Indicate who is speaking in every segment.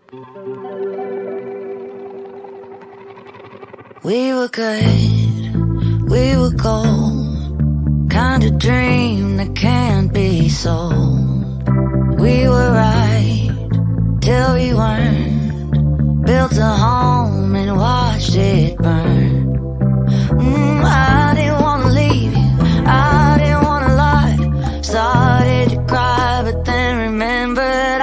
Speaker 1: We were good, we were gold, kind of dream that can't be sold. We were right till we weren't, built a home and watched it burn. I didn't wanna leave you, I didn't wanna lie. Started to cry, but then remembered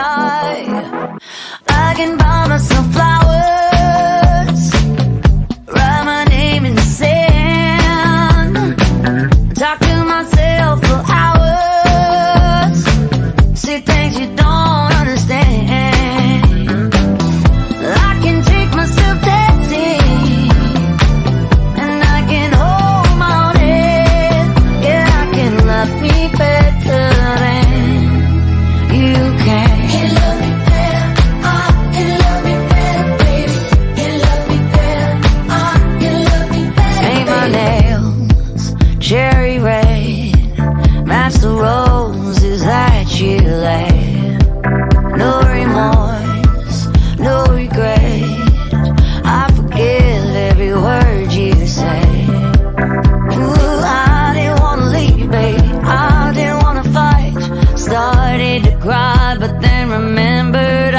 Speaker 1: I can buy myself flowers, write my name in the sand, talk to myself for hours, say things you don't understand. I can take myself dancing, and I can hold my own head. Yeah, I can love me better than you can. Can love me better, I can love me better, baby. Can love me better, I can love me better. Paint my nails cherry red, match the roses that you laid. No remorse, no regret, I forgive every word you say. Ooh, I didn't wanna leave, baby, I didn't wanna fight. Started to cry, but then remembered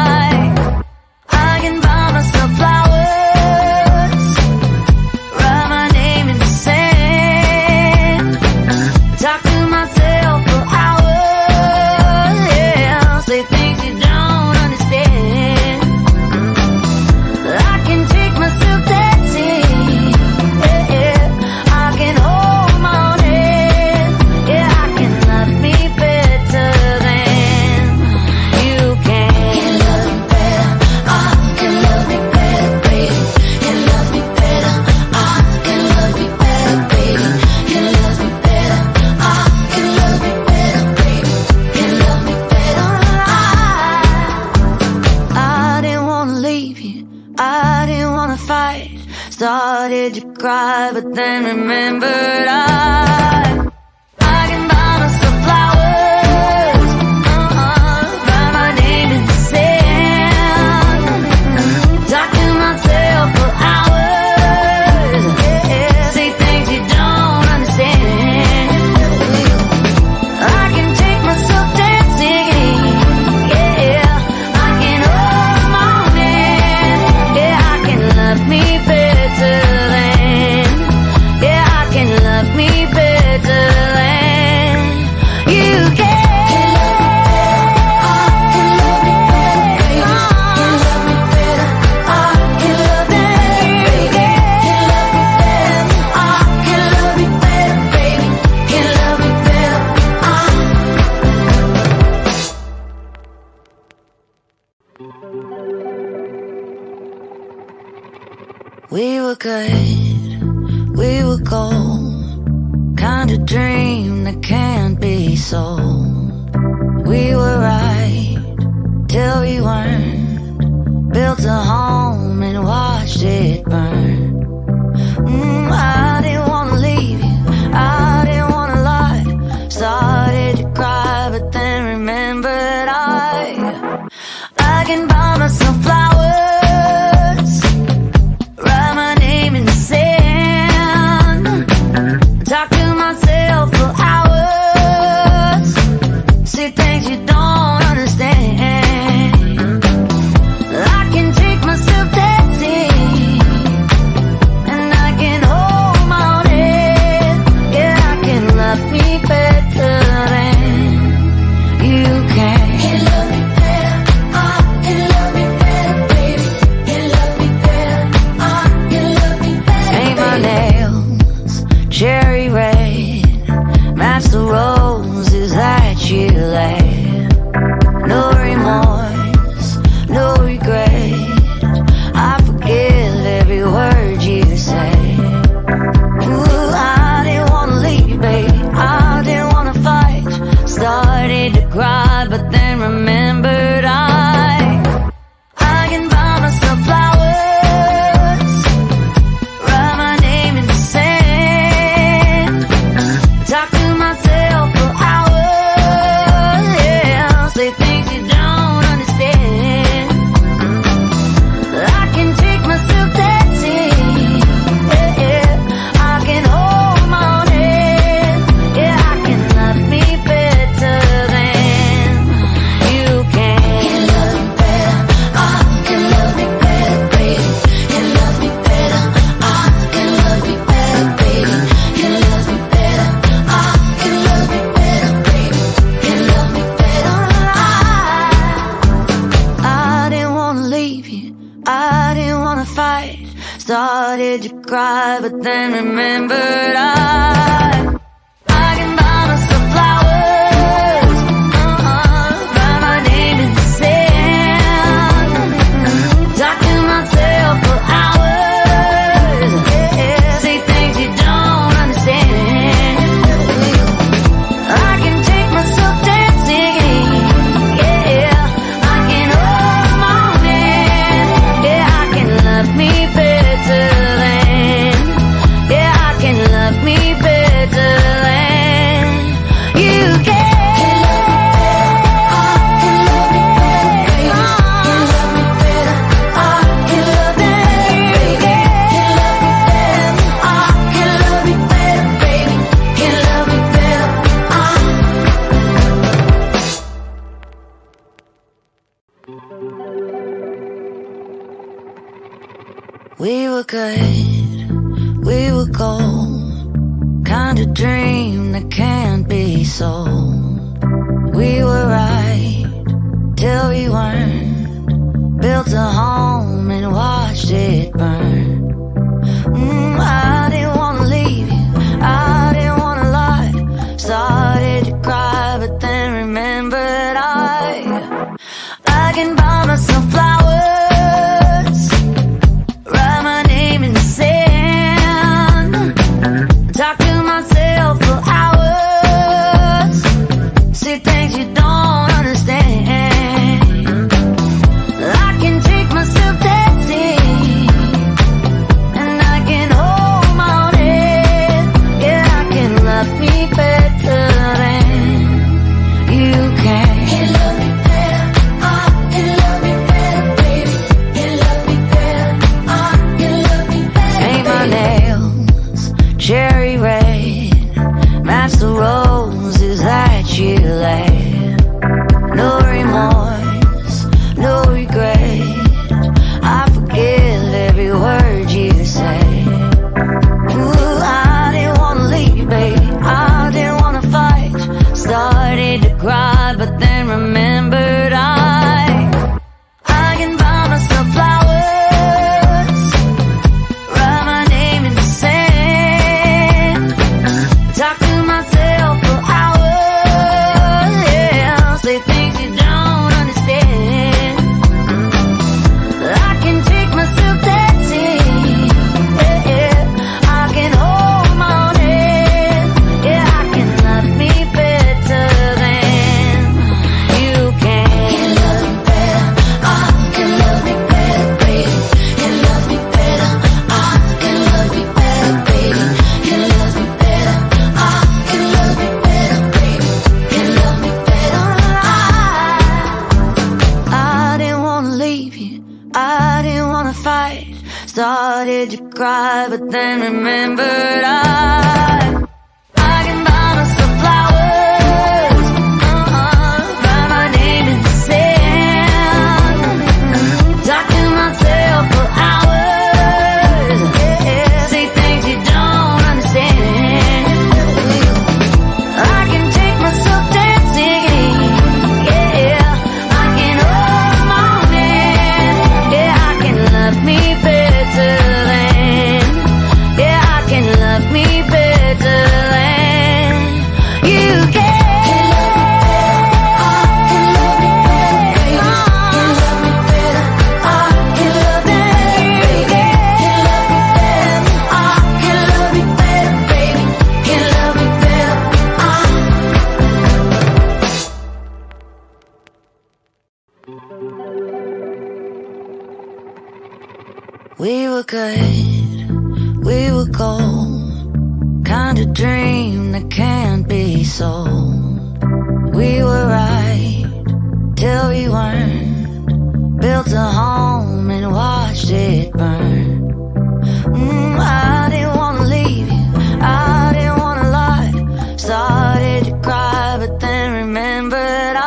Speaker 1: I can buy myself flowers, write my name in the sand, talk to myself for hours, yeah, say things you don't understand. I can take myself dancing, yeah, I can hold my own head, yeah, I can love me better than you can. Can love me better, I can love me better, baby. Can love me better, I can love me better, baby. Can love me better, I can love me better, baby. Can love me better, I didn't wanna leave you, I didn't wanna fight. Started to cry, but then remembered I can buy myself flowers, write my name in the sand, talk to myself for hours, yeah, say things you don't understand. I can take myself dancing, yeah, I can hold my own hand, yeah, I can love me better than, yeah, I can love me better than you can. Can love me better, I can love me better, baby. Can love me better, I can love me better, baby. Can love me better, We were good, we were gold, kind of dream that can't be sold. We were right till we weren't, built a home and watched it burn. I didn't wanna leave you, I didn't wanna lie. Started to cry, but then remembered I can buy myself flowers, write my name in the sand, talk to myself for hours, say things you don't understand. I can take myself dancing, and I can hold my own head, yeah, I can love me better than you can. Can love me better, I can love me better, Started to cry, but then remembered I can buy myself flowers, write my name in the sand, talk to myself for hours, say things you don't understand. I can take myself dancing, I can hold my hand, I can love me better than, I can love me better than you can. We were good, we were gold, kind of dream that can't be sold. We were right till we weren't, built a home and watched it burn. I didn't wanna leave you, I didn't wanna lie, started to cry but then remembered I can buy myself flowers, write my name in the sand, talk to myself for hours, say things you don't understand. I can take myself dancing, and I can hold my own head, I can love me better than you can. Can love me better, I can love me better, baby. Can love me better, I can love me better. Paint my nails cherry red, match the roses that you laid. No remorse, no regret, I forgive every word you say. Ooh, I didn't wanna leave, babe, I didn't wanna fight, started to cry but then remembered I can buy myself flowers, write my name in the sand, talk to myself for hours, say things you don't understand. I can take myself dancing, I can hold my own head, I can love me better than you can. Can love me better, I can love me better, baby. Can love me better, I can love me better, baby. Can love me better, I can love me better, baby. Can love me better, I didn't wanna leave you, I didn't wanna fight, started to cry but then remembered I can buy myself flowers, write my name in the sand, talk to myself for hours, say things you don't understand. I can take myself dancing, I can hold my own hand, I can love me better than, I can love me better than you can. We were good, we were gold, kind of dream that can't be sold. We were right till we weren't, built a home and watched it burn. I didn't wanna leave you, I didn't wanna lie, started to cry but then remembered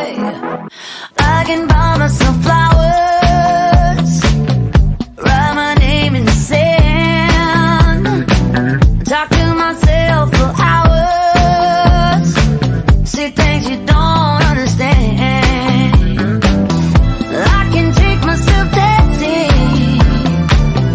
Speaker 1: I can buy myself flowers, write my name in the sand, talk to myself for hours, say things you don't understand. I can take myself dancing,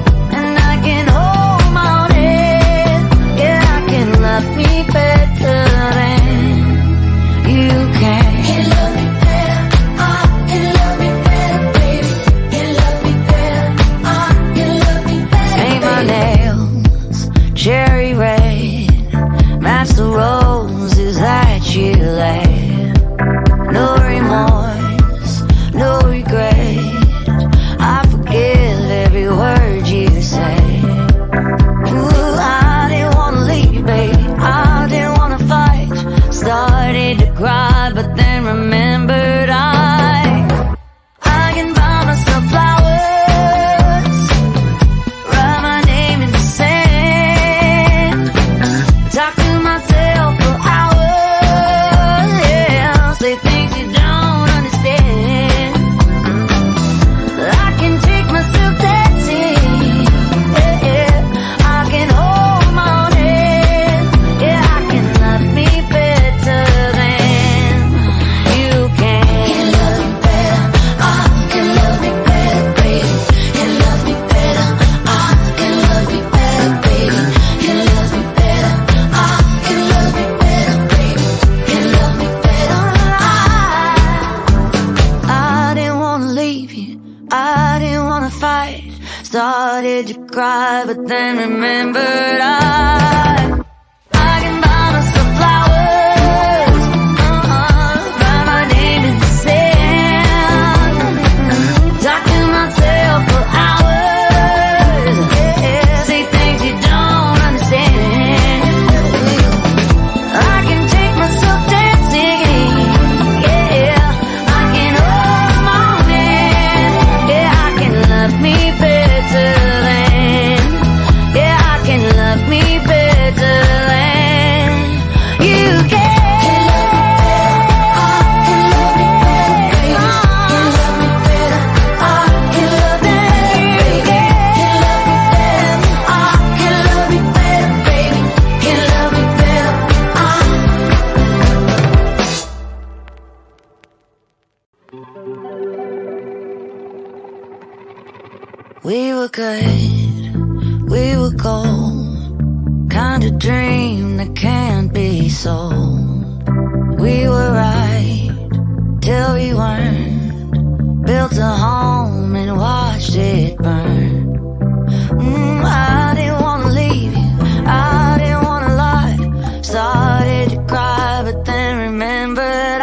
Speaker 1: I didn't wanna fight. Started to cry, but then remembered I can buy myself flowers, write my name in the sand, talk to myself for hours, say things you don't understand. I can take myself dancing, I can hold my hand, I can love me better than, I can love me better than you can. We were good, we were gold, kind of dream that can't be sold. We were right till we weren't, built a home and watched it burn. I didn't wanna leave you, I didn't wanna lie. Started to cry, but then remembered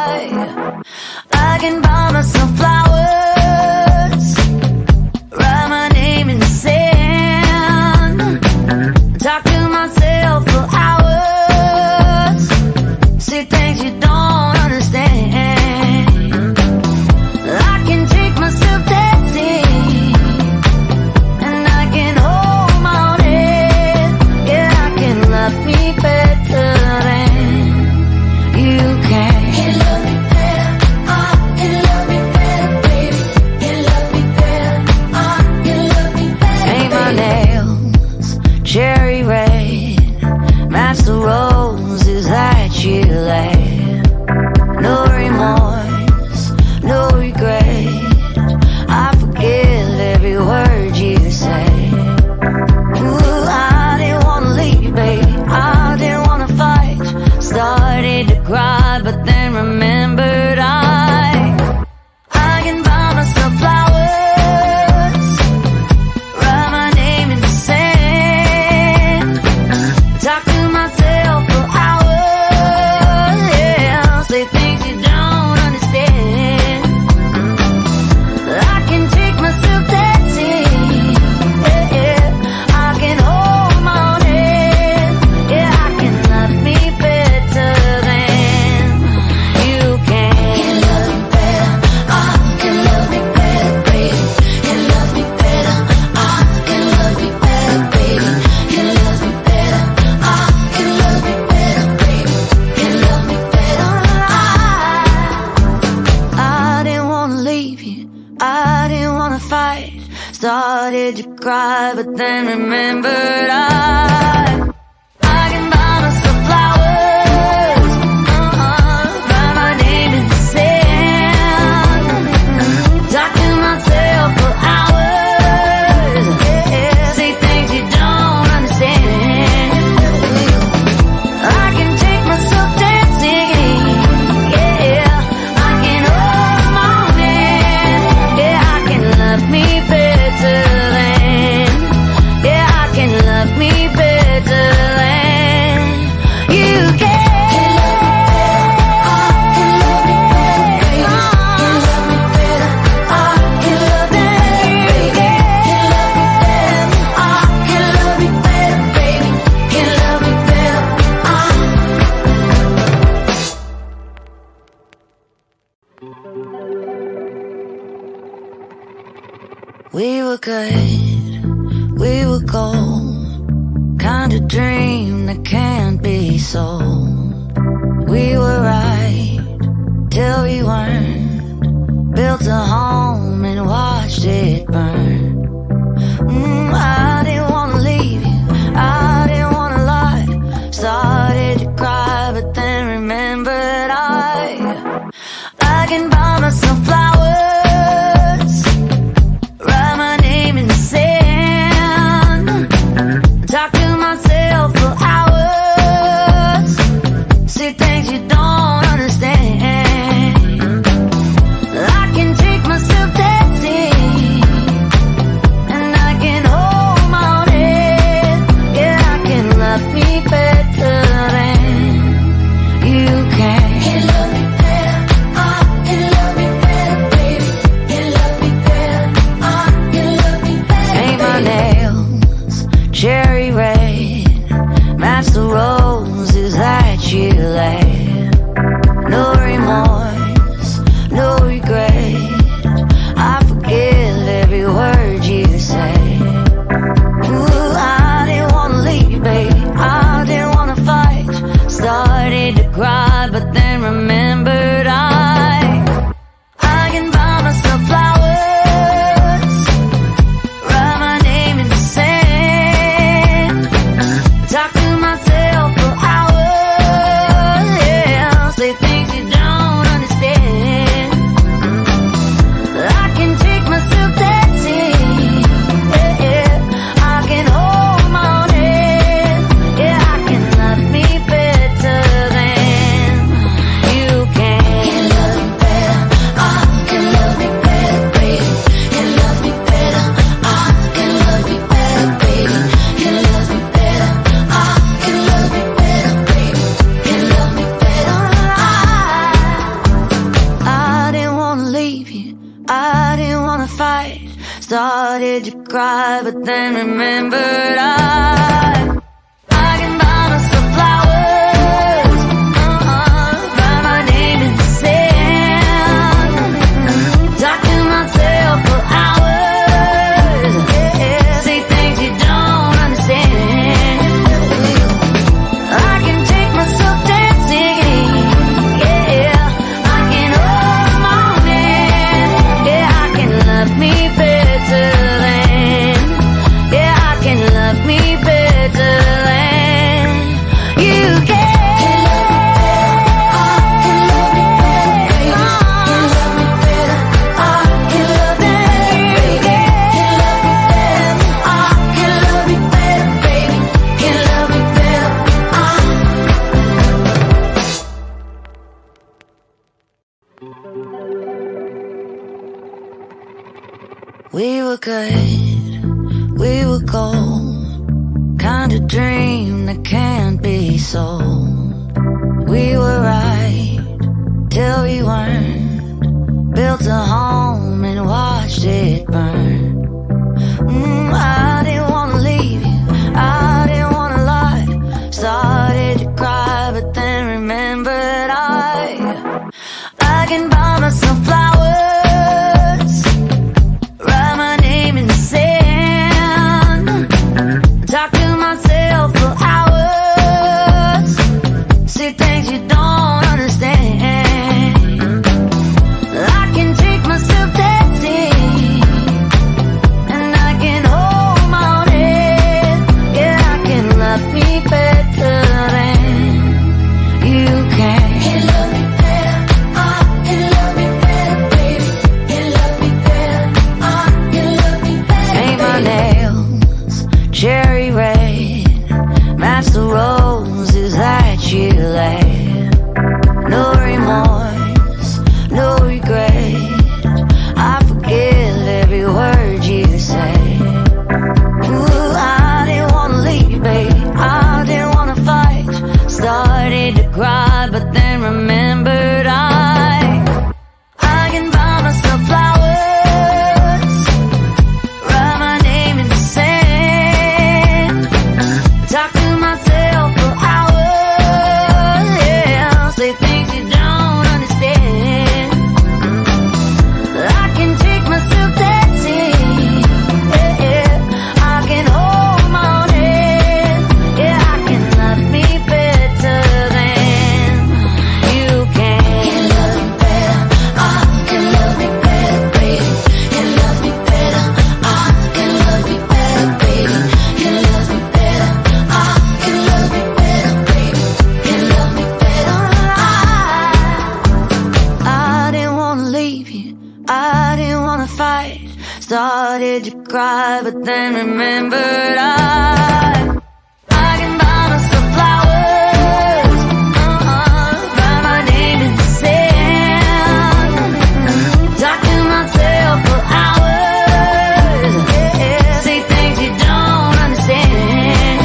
Speaker 1: I can buy myself flowers, write my name in the sand, talk to myself for hours, say things you don't understand. I can take myself dancing, and I can hold my own head, I can love me better than you can. Can love me better, I can love me better, baby. Can love me better, I can love me better. Paint my nails cherry red, match the roses that you laid. No remorse, no regret, I forgive every word you say. Ooh, I didn't wanna leave, baby, I didn't wanna fight. Started to cry, but then remembered I can buy myself flowers, write my name in the sand, talk to myself for hours, say things you don't understand. I can take myself dancing, I can hold my own head, I can love me better than you can. Can love me better, I can love me better, baby. Can love me better, I can love me better, baby. Can love me better, I can love me better, baby. Can love me better. I didn't wanna leave you, I didn't wanna fight. Started to cry, but then remembered I can buy myself flowers, write my name in the sand, talk to myself for hours, say things you don't understand. I can take myself dancing, I can hold my own hand, I can love me better than, I can love me better than you can. We were good, we were gold, kind of dream that can't be sold. We were right till we weren't, built a home and watched it burn. I didn't wanna leave you, I didn't wanna lie. Started to cry, but then remembered I can buy myself flowers, write my name in the sand, talk to myself for hours, say things you don't understand. I can take myself dancing, Started to cry, but then remembered I can buy myself flowers, write my name in the sand, talk to myself for hours, say things you don't understand. I can take myself dancing, yeah, I can hold my hand, yeah, I can love me better than, yeah, I can love me better than you can. We were good, we were gold, kind of dream that can't be sold. We were right till we weren't, built a home and watched it burn. I didn't wanna leave you, I didn't wanna lie. Started to cry, but then remembered I can buy myself flowers, write my name in the sand, talk to myself for hours, say things you don't understand. I can take myself dancing, and I can hold my own head, yeah, I can love me better than you can. Can love me better, I can love me better, baby. Can love me better, I can love me better. Paint my nails cherry red, match the roses that you laid. No remorse, no regret, I forgive every word you say. Ooh, I didn't wanna leave you, baby, I didn't wanna fight. Started to cry, but then remembered I can buy myself flowers, write my name in the sand, talk to myself for hours, yeah, say things you don't understand. I can take myself dancing, yeah, I can hold my own head, yeah, I can love me better than you can. Can love me better, I can love me better, baby. Can love me better, I can love me better, baby. Can love me better, I can love me better, baby. Can love me better, I didn't wanna leave you, I didn't wanna fight. Started to cry, but then remembered I can buy myself flowers, write my name in the sand, talk to myself for hours, say things you don't understand.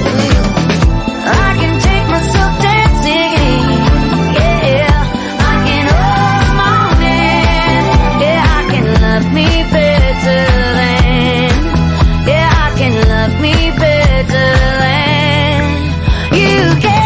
Speaker 1: I can take myself dancing, yeah, I can hold my own hand, yeah, I can love me better than, yeah, I can love me better than you can.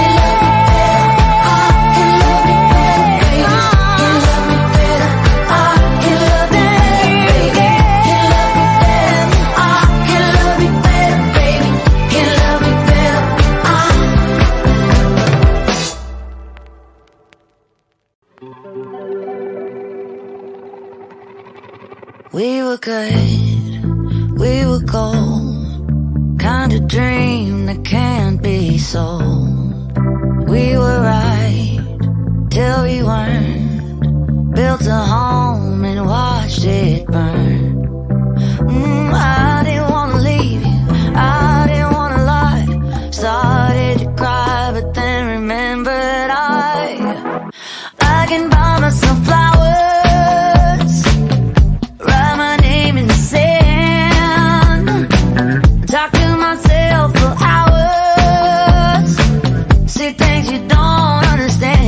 Speaker 1: We were good, we were gold, kind of dream that can't be sold. We were right till we weren't, built a home and watched it burn. I didn't wanna leave you, I didn't wanna lie. Started to cry, but then remembered I can buy myself flowers, write my name in the sand, talk to myself for hours, say things you don't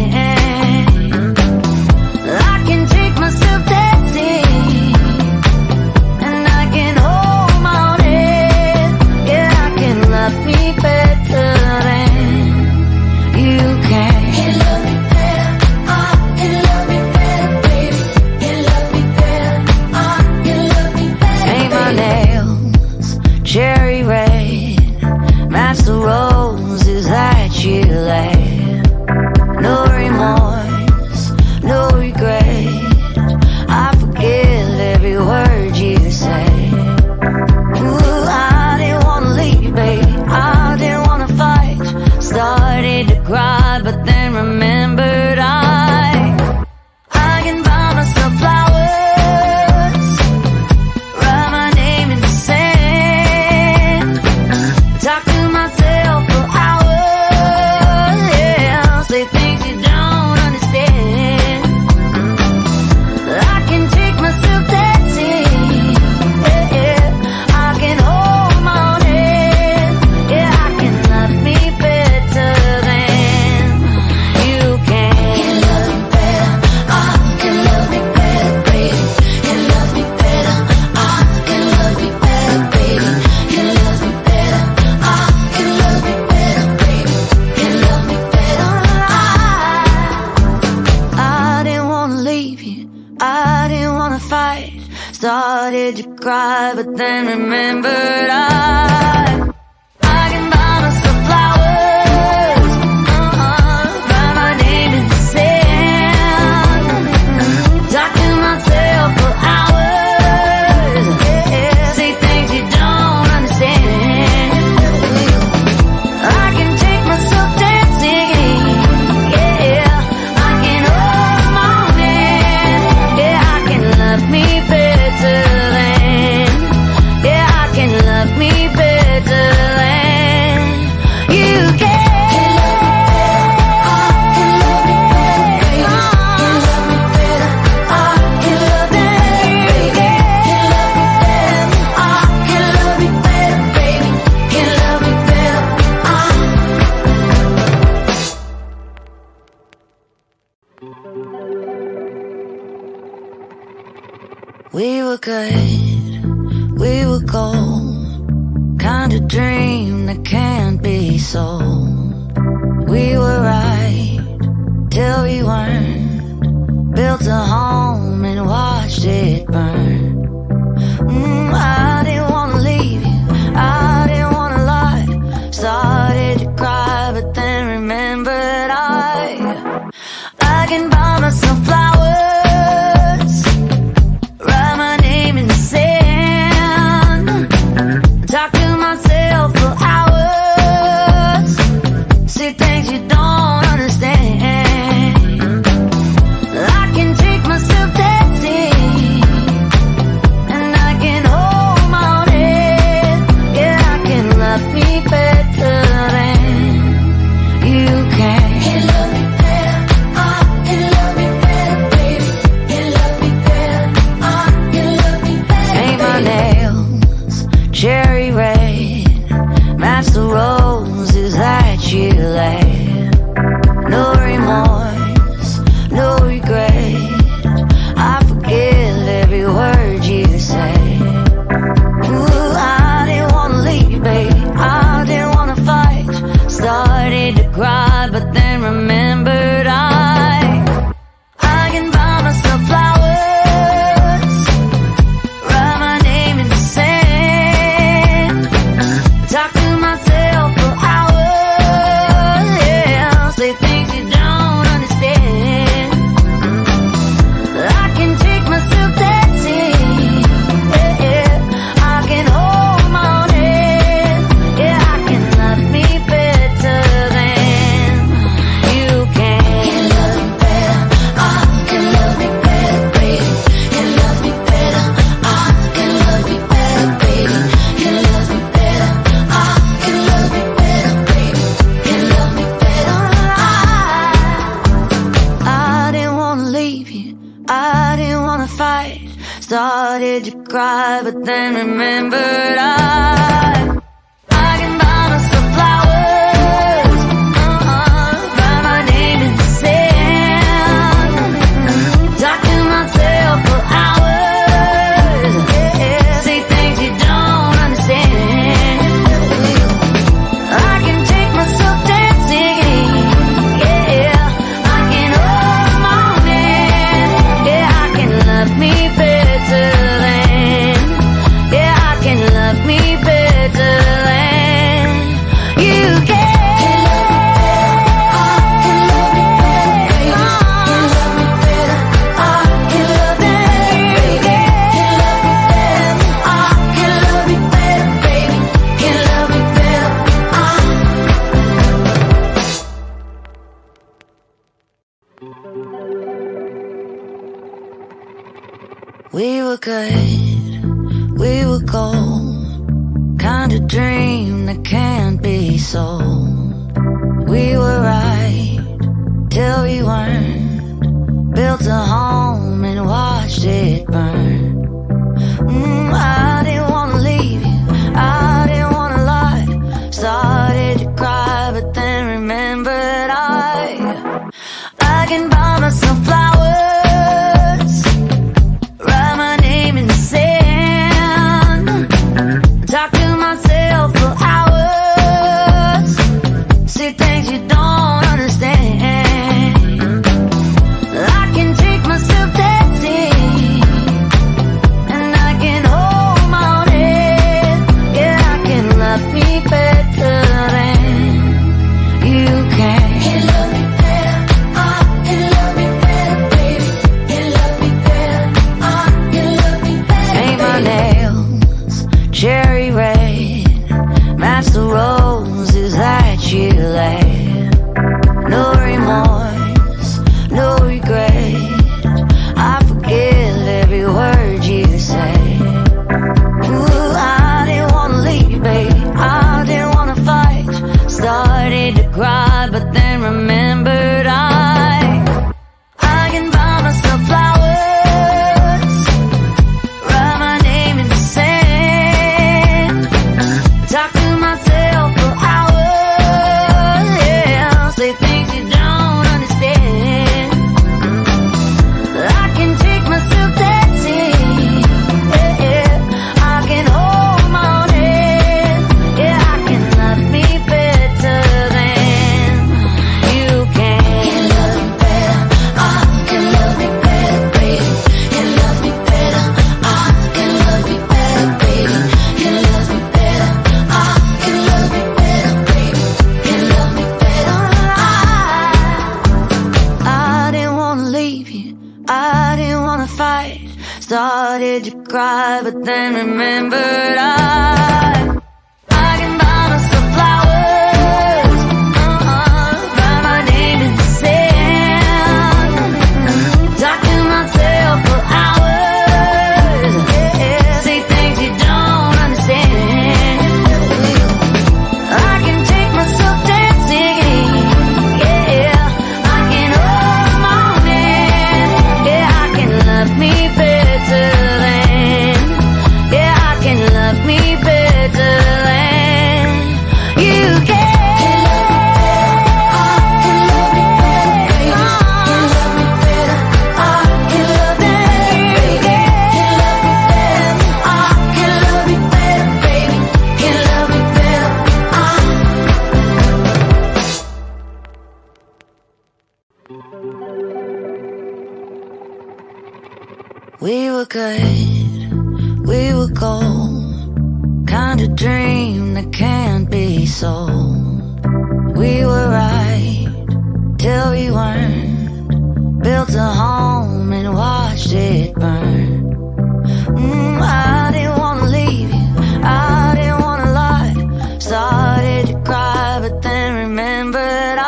Speaker 1: understand. I can take myself dancing, to cry, but then remembered I can buy myself flowers, write my name in the sand, talk to myself for hours, say things you don't understand. I can take myself dancing, I can hold my hand, I can love me better than, I can love me better than you can. We were good, we were gold, kind of dream that can't be sold. We were right till we weren't, built a home and watched it burn. I didn't wanna leave you, I didn't wanna lie, started to cry but then remembered I can buy myself flowers, write my name in the sand, talk to myself for hours, say things you don't understand. I can take myself dancing, and I can hold my own head, I can love me better than you can. Can love me better, I can love me better, baby. Can love me better, I can love me better. Paint my nails cherry red, match the roses that you laid. No remorse, no regret, I forgive every word you say. Ooh, I didn't wanna leave, baby, I didn't wanna fight, started to cry but then remembered I can buy myself flowers, write my name in the sand, talk to myself for hours, say things you don't understand. I can take myself dancing, I can hold my own head, I can love me better than you can. Can love me better, I can love me better, baby. Can love me better, I can love me better, baby. Can love me better, I can love me better, baby. Can love me better, I didn't wanna leave you, I didn't wanna fight, started to cry but then remembered I can buy myself flowers, write my name in the sand, talk to myself for hours, say things you don't understand. I can take myself dancing, I can hold my own hand, I can love me better than, I can love me better than you can. We were good, we were gold, kind of dream that can't be sold. We were right till we weren't, built a home and watched it burn. I didn't wanna leave you, I didn't wanna lie, started to cry but then remembered I can buy myself flowers, write my name in the sand, talk to myself for hours, say things you don't understand. I can take myself dancing, but then remembered I can buy myself flowers, write my name in the sand, talk to myself for hours, say things you don't understand. I can take myself dancing, I can hold my hand, I can love me better than, I can love me better than you can. We were good, we were gold, kind of dream that can't be sold. We were right till we weren't, built a home and watched it burn. I didn't wanna leave you, I didn't wanna lie, started to cry but then remembered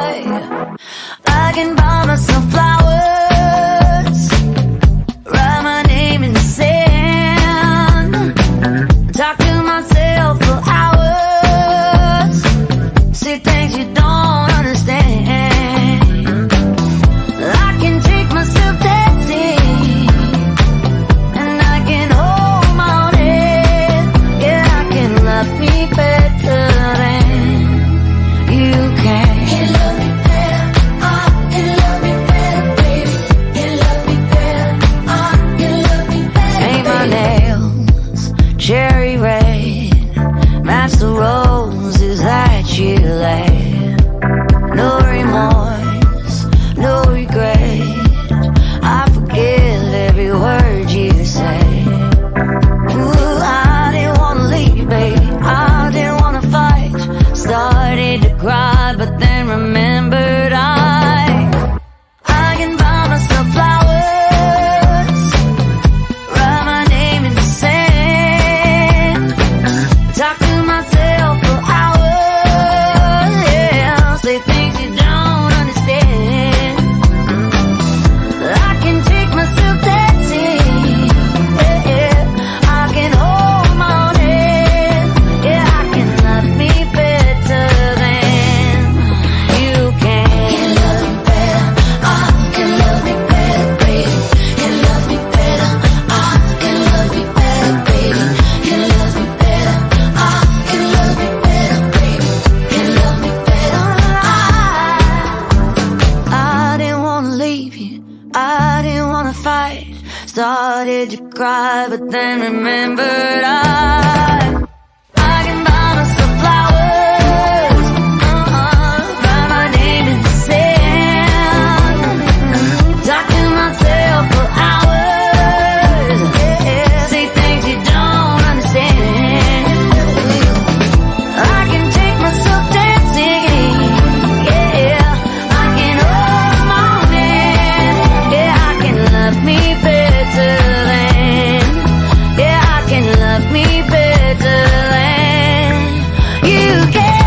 Speaker 1: I can buy myself flowers, write my name in the sand, talk to myself for hours, say things you don't understand. I can take myself dancing, and I can hold my own head, I can love me better than you can. Can love me better, I can love me better, baby. Can love me better, I can love me better. Paint my nails cherry red, match the roses that you laid. No remorse, no regret, I forgive every word you say. Ooh, I didn't wanna leave, baby, I didn't wanna fight, started to cry but then remembered I can buy myself flowers, write my name in the sand, talk to myself for hours, say things you don't understand. I can take myself dancing, I can hold my own head, I can love me better than you can. Can love me better, I can love me better, baby. Can love me better, I can love me better, baby. Can love me better, I can love me better, baby. Can love me better, I didn't wanna leave you, I didn't wanna fight, started to cry but then remembered I can buy myself flowers, write my name in the sand, talk to myself for hours, say things you don't understand. I can take myself dancing, I can hold my own hand, I can love me better than, I can love me better than you can.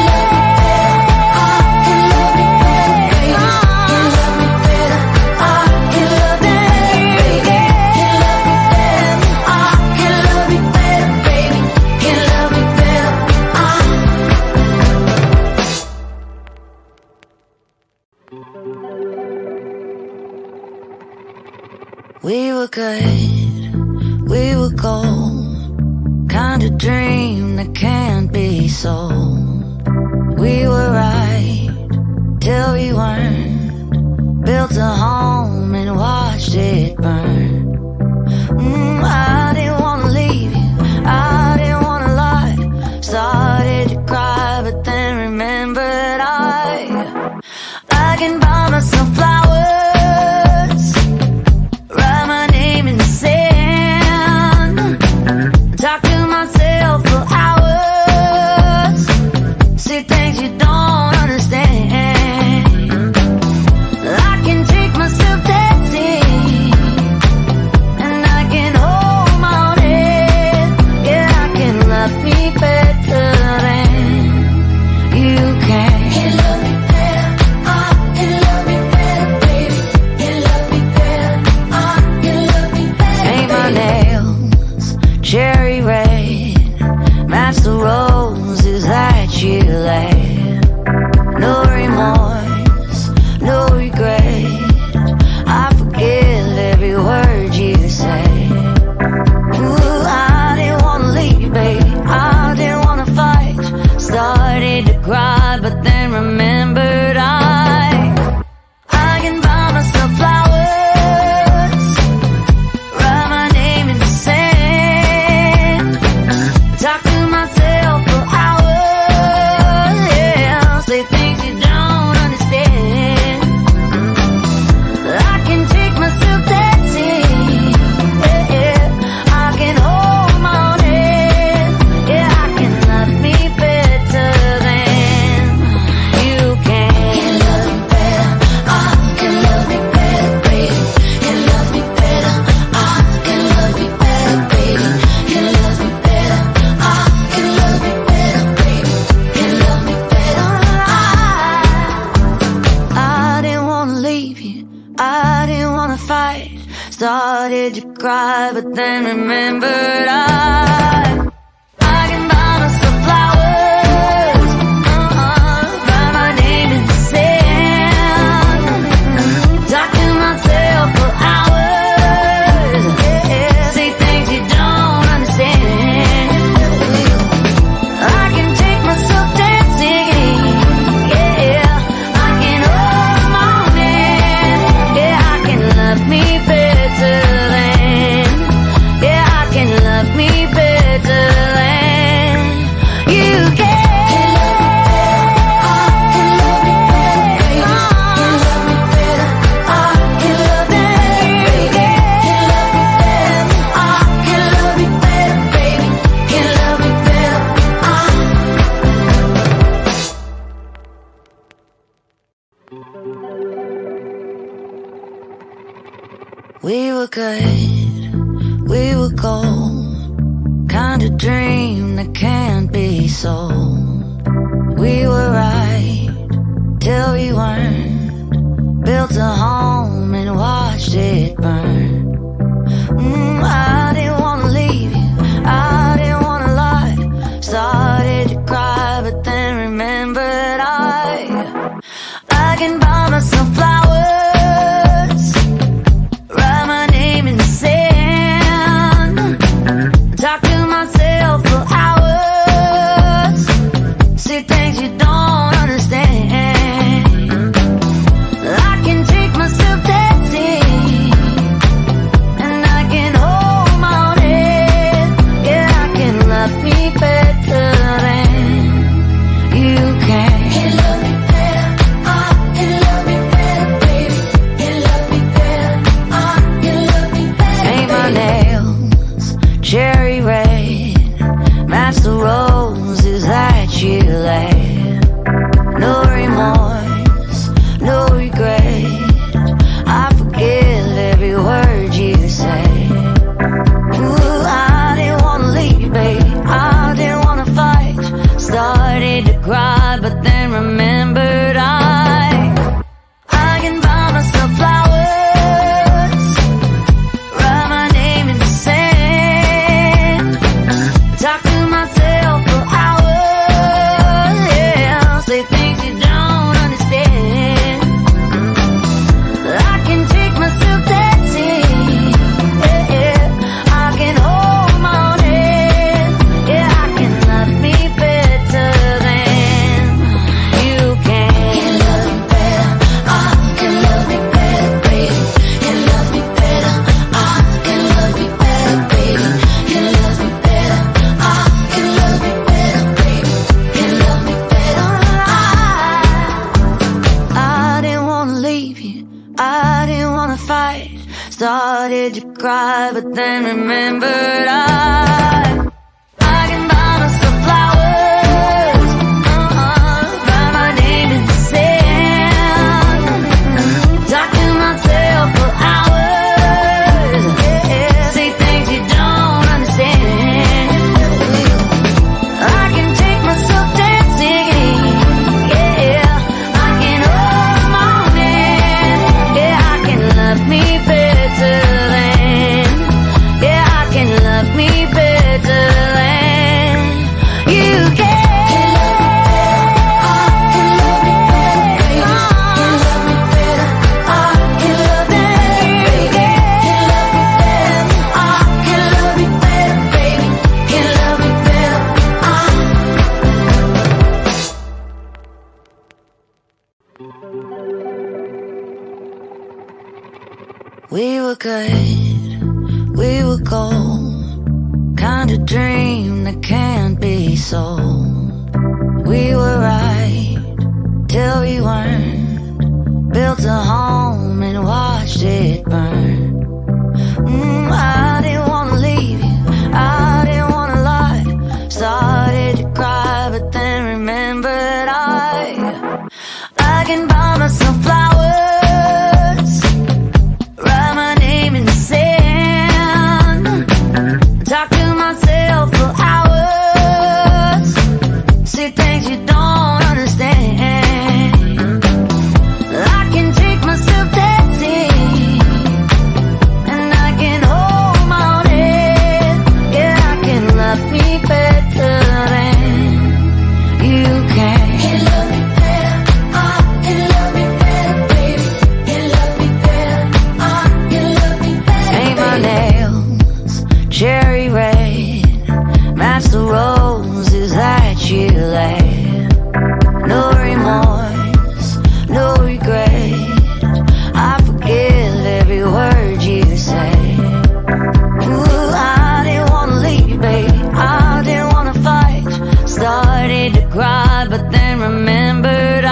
Speaker 1: We were good, we were gold, kind of dream that can't be sold. We were right till we weren't, built a home and watched it burn. I didn't wanna leave you, I didn't wanna lie, started to cry but then remembered I can buy myself flowers, write my name in the sand, talk to myself for hours, say things you don't understand. I can take myself dancing, and I can hold my own head. cherry red, match the roses that you laid. No remorse, no regret, I forgive every word you say. Ooh, I didn't wanna leave, baby, I didn't wanna fight. Started to cry, but then remembered I can buy myself flowers, write my name in the sand, talk to myself for hours, yeah, say things you don't understand. I can take myself dancing, yeah, yeah. I can hold my own head, yeah, I can love me better than you can. Can love me better, I can love me better, baby. Can love me better, I can love me better, baby. Can love me better, I can love me better, baby. Can love me better, I didn't wanna leave you, I didn't wanna fight. Started to cry, but then remembered I can buy myself flowers, write my name in the sand, talk to myself for hours, yeah, say things you don't understand. I can take myself dancing, yeah, I can hold my own hand, yeah, I can love me better than, yeah, I can love me better than you can. We were good, we were gold, kind of dream that can't be sold. We were right till we weren't, built a home and watched it burn. I didn't wanna leave you, I didn't wanna lie. Started to cry, but then remembered I can buy myself flowers, write my name in the sand, talk to myself for hours, say things you don't understand. I can take myself dancing, and I can hold my own head, yeah, I can love me better than you can. Can love me better, I can love me better, baby. Can love me better, I can love me better. Paint my nails cherry red, match the roses that you laid. No remorse, no regret, I forgive every word you say. Ooh, I didn't wanna leave, baby, I didn't wanna fight. Started to cry, but then remembered I can buy myself flowers, write my name in the sand, talk to myself for hours, yeah, say things you don't understand. I can take myself dancing, yeah, I can hold my own head, yeah, I can love me better than you can. Can love me better, I can love me better, baby. Can love me better, I can love me better, baby. Can love me better, I can love me better, baby. Can love me better, I didn't wanna leave you, I didn't wanna fight. Started to cry, but then remembered I can buy myself flowers, write my name in the sand, talk to myself for hours, yeah, say things you don't understand. I can take myself dancing, yeah, I can hold my own hand, yeah, I can love me better than, yeah, I can love me good, we were gold, kind of dream that can't be sold. We were right till we weren't, built a home and watched it burn. I didn't wanna leave you, I didn't wanna lie. Started to cry, but then remembered I can buy myself flowers, write my name in the sand, talk to myself for hours, see things you don't understand. I can take myself dancing, and I can hold my own head. Yeah, I can love me better than you can. Can love me better, I can love me better, baby. Can love me better, I can love me better. Paint my nails cherry red, match the roses that you laid. No remorse, no regret, I forgive every word you say. Ooh, I didn't wanna leave, baby, I didn't wanna fight. Started to cry, but then remembered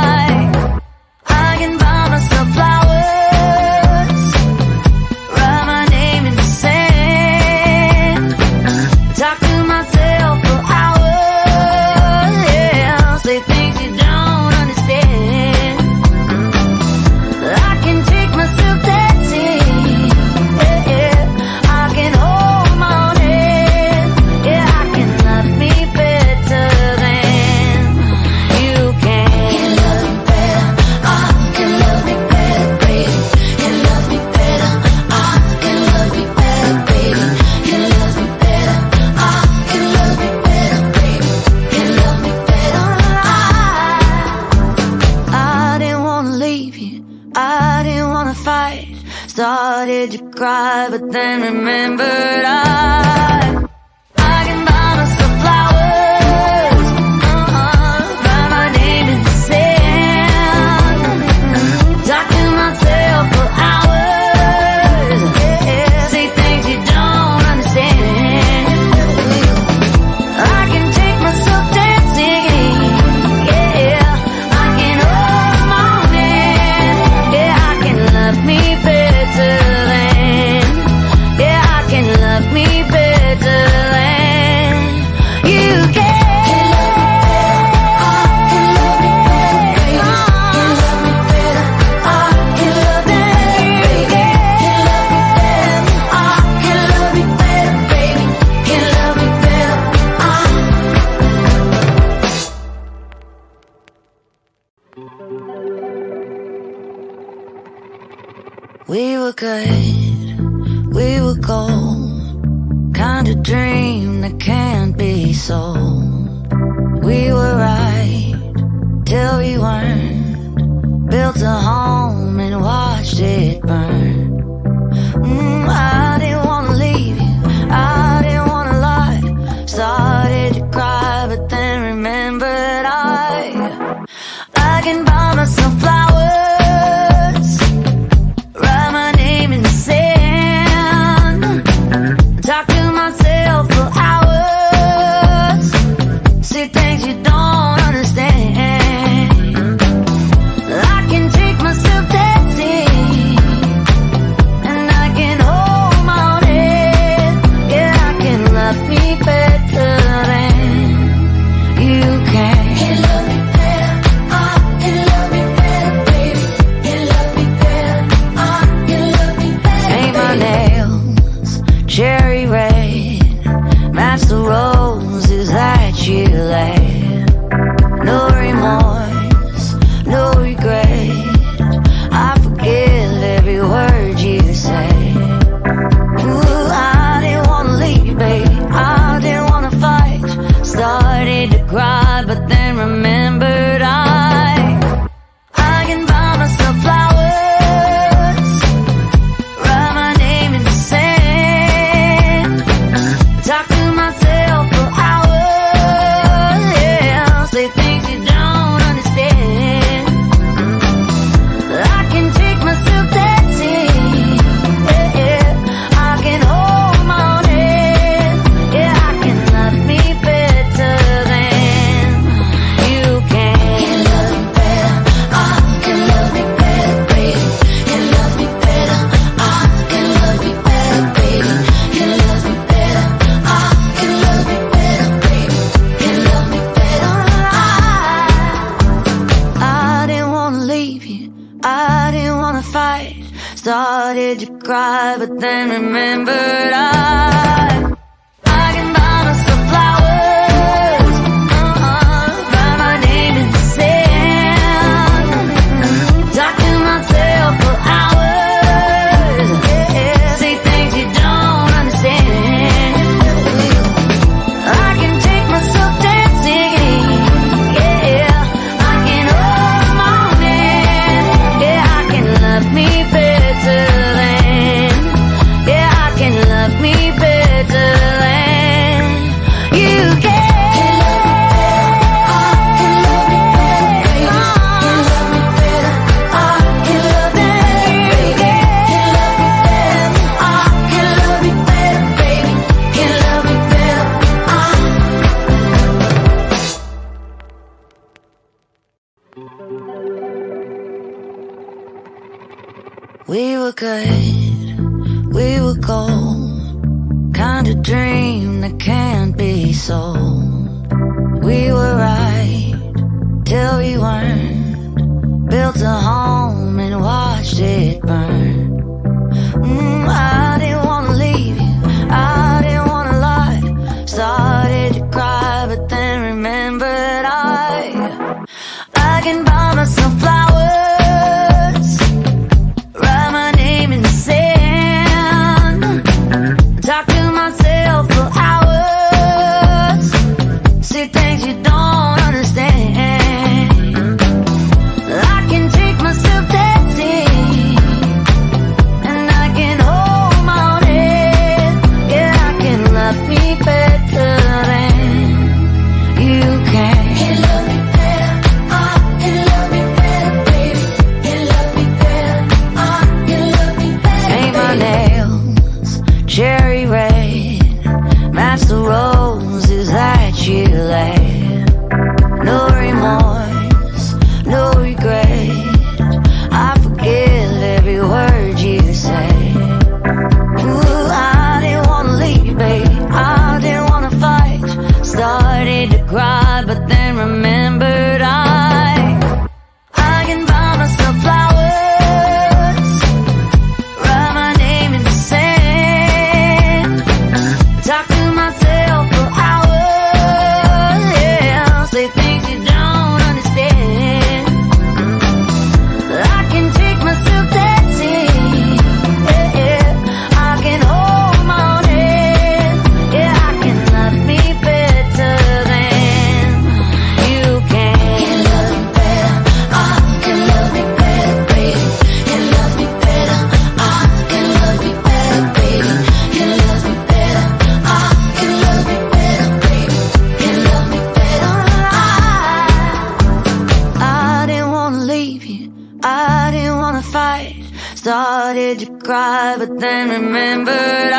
Speaker 1: I can buy myself flowers, write my name in the sand, talk to myself for hours, yeah, say things you don't understand. I can take myself dancing, yeah, I can hold my own head, yeah, I can love me better than you can. Can love me better, I can love me better, baby. Can love me better, I can love me better, baby. Can love me better, I can love me better, baby. Can love me better, I didn't wanna leave you, I didn't wanna fight. Started to cry, but then remembered I can buy myself flowers, write my name in the sand, talk to myself for hours, yeah, say things you don't understand. I can take myself dancing, yeah, I can hold my own hand, yeah, I can love me better than, yeah, I can love me better than you can. Can love me better, I can love me better, baby. Can love me better, I We were good, we were gold, kind of dream that can't be sold. We were right till we weren't, built a home and watched it burn. I didn't wanna leave you, I didn't wanna lie. Started to cry, but then remembered I can buy myself flowers, write my name in the sand, talk to myself for hours, see things you don't understand. I can take myself dancing, and I can hold my own head, yeah, I can love me better than you can. Can love me better, I can love me better, baby. Can love me better, I can love me better. Paint my nails cherry red, match the roses that you laid. No remorse, no regret, I forgive every word you say. Ooh, I didn't wanna leave, baby, I didn't wanna fight. Started to cry, but then remembered I can buy myself flowers, write my name in the sand, talk to myself for hours, yeah, say things you don't understand. Started to cry, but then remembered I can buy myself flowers, write my name in the sand, talk to myself for hours, say things you don't understand. I can take myself dancing, I can hold my hand, I can love me better than, I can love me better than you can. We were good, we were gold, kind of dream that can't be sold. We were right till we weren't, built a home and watched it burn. I didn't wanna leave you, I didn't wanna lie, started to cry, but then remembered I can buy myself flowers, write my name in the sand, talk to myself for hours, say things you don't understand. I can take myself dancing, and I can hold my own head, I can love me better than you can. Can love me better, can love me better, baby. Can love me better, can love me better. Paint my nails cherry red, match the roses that you laid. No remorse, no regret, I forgive every word you say. Ooh, I didn't wanna leave you, baby, I didn't wanna fight, started to cry, but then remembered I can buy myself flowers, write my name in the sand, talk to myself for hours, say things you don't understand. I can take myself dancing, I can hold my own head, I can love me better than you can. Can love me better, can love me better, baby. Can love me better, can love me better, baby. Can love me better, can love me better, baby. Can love me better. I didn't wanna leave you, I didn't wanna fight, started to cry, but then remembered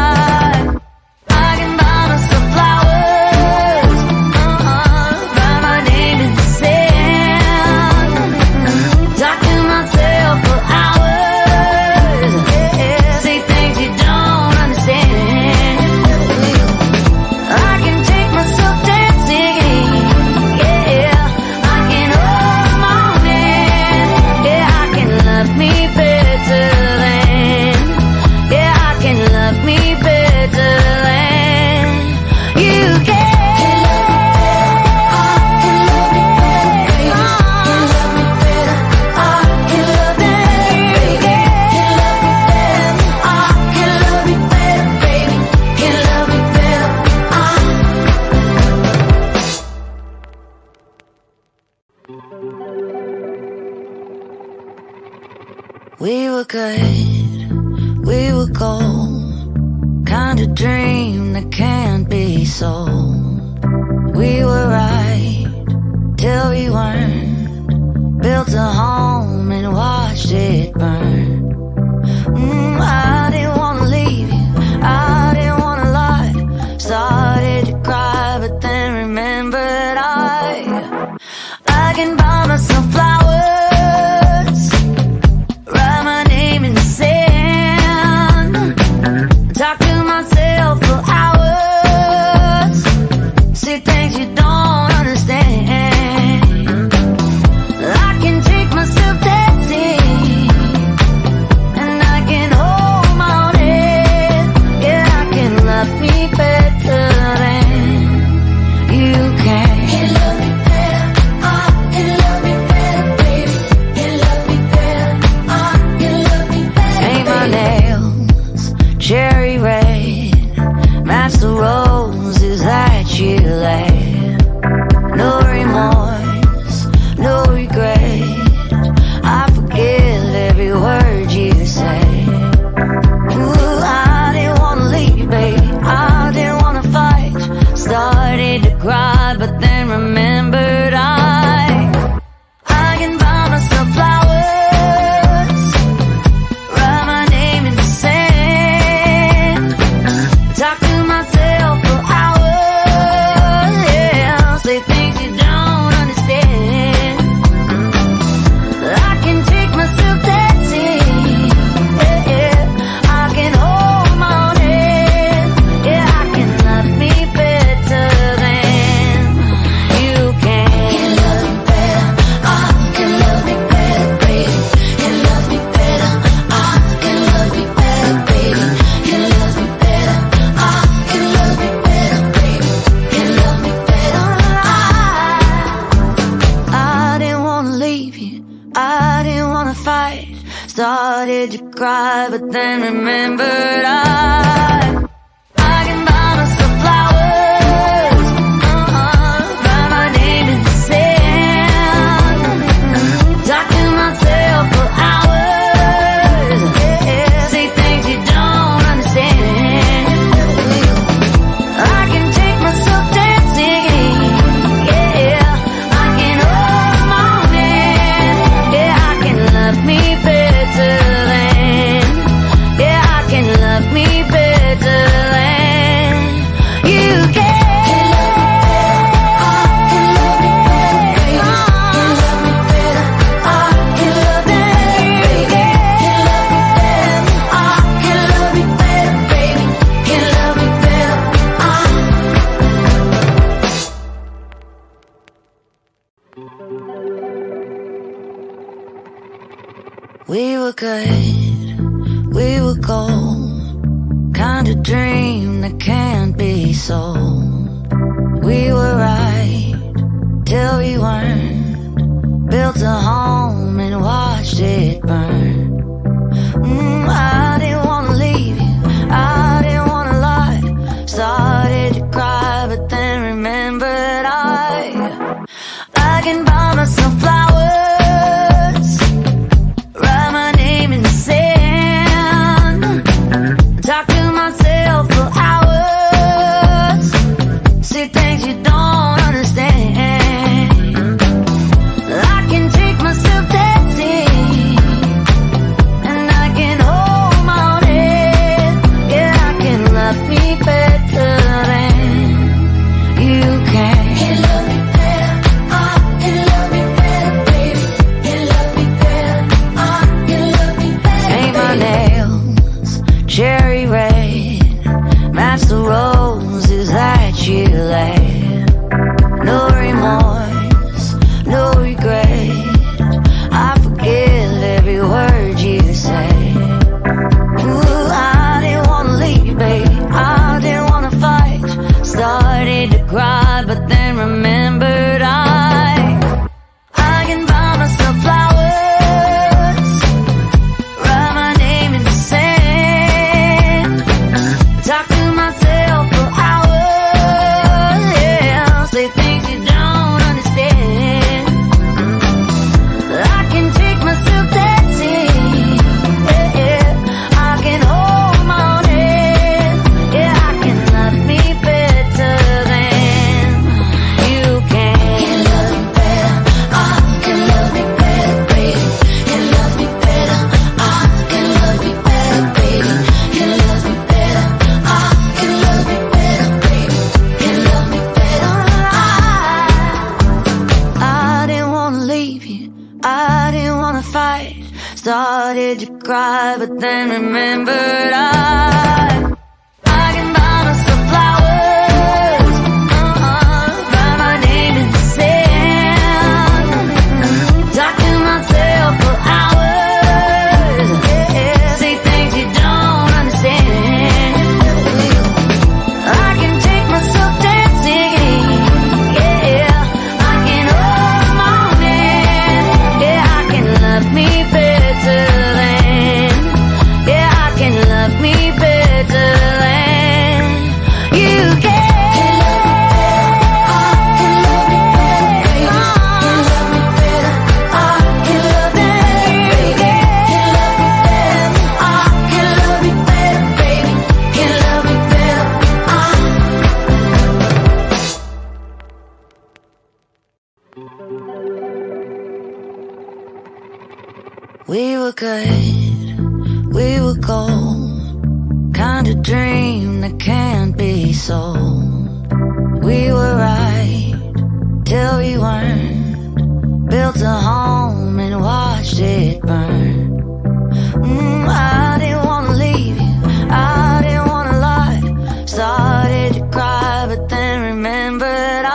Speaker 1: I can buy myself flowers, write my name in the sand, talk to myself for hours, say things you don't understand. I can take myself dancing, I can hold my own hand, I can love me better than, I can love me better than you can. Can love me better, can love me better, baby. Can love me better, we were good, we were gold, kind of dream that can't be sold. We were right till we weren't, built a home and watched it burn. I didn't wanna leave you, I didn't wanna lie, started to cry, but then remembered I can buy myself flowers, write my name in the sand, talk to myself for hours, say things you don't understand. I can take myself dancing, you lay. No remorse, no regret. I forgive every word you say. Ooh, I didn't wanna leave, babe. I didn't wanna fight. Started to cry, but then remembered I can buy myself flowers, write my name in the sand, talk to myself for hours, yeah, say things you don't understand. I can take myself dancing, yeah, I can hold my own hand, yeah, I can love me better than you can. Can love me better, I can love me better, baby. Can love me better, I can love me better, baby. Can love me better, I can love me better, baby. Can love me better, I didn't wanna leave you, I didn't wanna fight. Started to cry, but then remembered I can buy myself flowers, write my name in the sand, talk to myself for hours, yeah, say things you don't understand. I can take myself dancing, yeah, I can hold my own hand, yeah, I can love me better than, yeah, I can love me better than you can. We were good, we were gold, kind of dream that can't be sold. We were right till we weren't, built a home and watched it burn. I didn't wanna leave you, I didn't wanna lie. Started to cry, but then remembered I can buy myself flowers, write my name in the sand, talk to myself for hours, say things you don't understand. I can take myself dancing, and I can hold my own head, yeah, I can love me better than you can. Can love me better, I can love me better, baby. Can love me better, I can love me better. Paint my nails cherry red, match the roses that you laid. No remorse, no regret. I forgive every word you say. Ooh, I didn't wanna leave, babe. I didn't wanna fight. Started to cry, but then remembered I can buy myself flowers, write my name in the sand, talk to myself for hours, yeah, say things you don't understand. I can take myself dancing, yeah, I can hold my own hand, yeah, I can love me better than you can. Can love me better, I can love me better, baby. Can love me better, I can love me better, baby. Can love me better, I can love me better, baby. Can love me better, I didn't wanna leave you, I didn't wanna fight. Started to cry, but then remembered I can buy myself flowers, write my name in the sand, talk to myself for hours, yeah, say things you don't understand. I can take myself dancing, yeah, I can hold my own hand, yeah, I can love me better than, yeah, I can love me better. We were good, we were gold, kind of dream that can't be sold. We were right till we weren't, built a home and watched it burn. I didn't wanna leave you, I didn't wanna lie. Started to cry but then remembered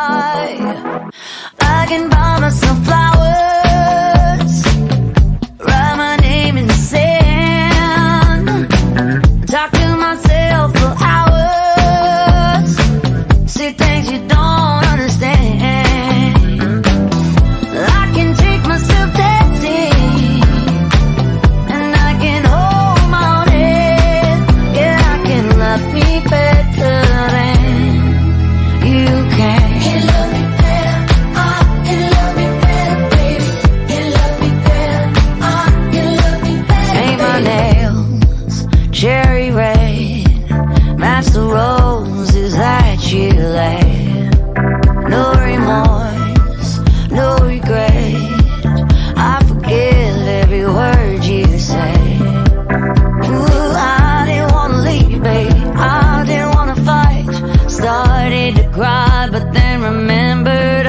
Speaker 1: I can buy myself flowers, write my name in the sand, talk to myself for hours, say things you don't understand. I can take myself dancing, and I can hold my own head. Yeah, I can love me better than you can. Can love me better, I can love me better, baby. Can love me better, I can love me better. Paint my nails cherry red, match the roses that you laid. No remorse, no regret, I forgive every word you say. Ooh, I didn't wanna leave, babe, I didn't wanna fight. Started to cry, but then remembered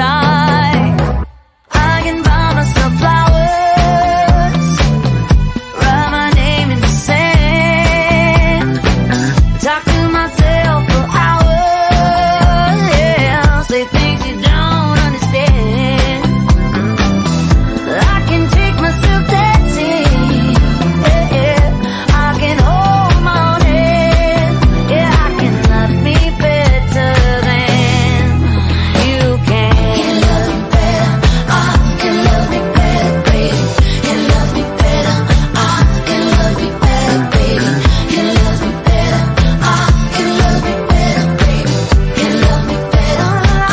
Speaker 1: I can buy myself flowers, write my name in the sand, talk to myself for hours, yeah, say things you don't understand. I can take myself dancing, yeah, I can hold my own head, yeah, I can love me better than you can. Can love me better, I can love me better, baby. Can love me better, I can love me better, baby. Can love me better, I can love me better, baby. Can love me better,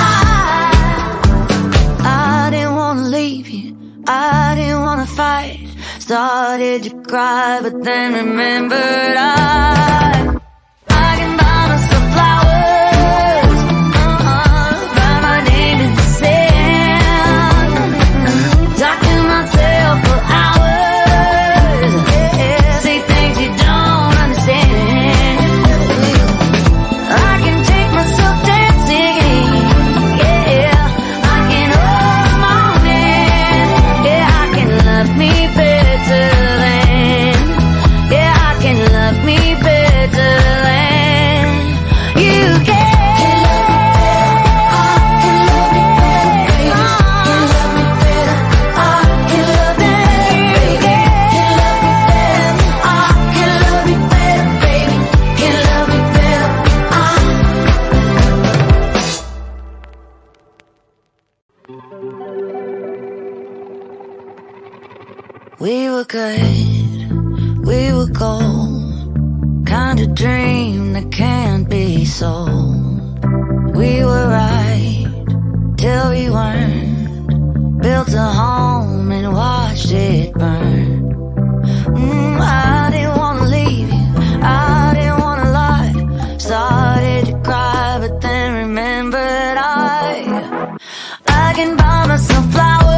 Speaker 1: I didn't wanna leave you, I didn't wanna fight. Started to cry, but then remembered I can buy myself flowers, write my name in the sand, talk to myself for hours, yeah, say things you don't understand. I can take myself dancing, yeah, I can hold my own hand, yeah, I can love me better than, yeah, I can love me better than you can. We were good, we were gold, kind of dream that can't be sold. We were right till we weren't, built a home and watched it burn. I didn't wanna leave you, I didn't wanna lie. Started to cry but then remembered I can buy myself flowers,